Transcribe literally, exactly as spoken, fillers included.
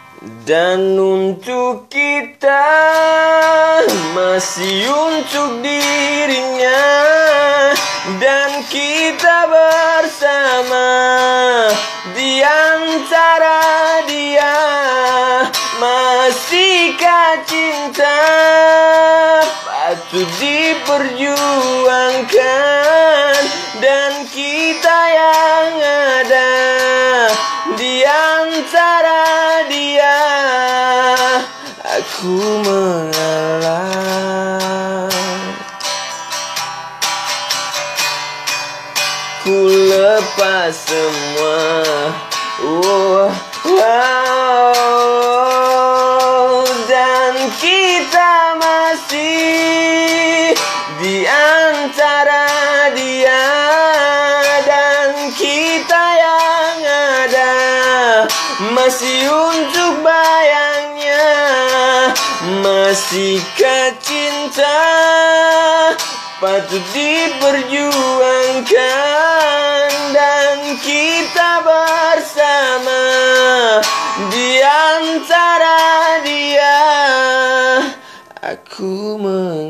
Dan untuk kita, masih untuk dirinya, dan kita bersama di antara dia. Masihkah cinta patut diperjuangkan, dan kita yang ada di antara dia. Aku mengalah, ku lepas semua. Oh, wow. Dan kita masih di antara dia, dan kita yang ada masih untuk bayangnya. Masihkah cinta patut diperjuangkan, dan kita bersama di antara dia. Aku meng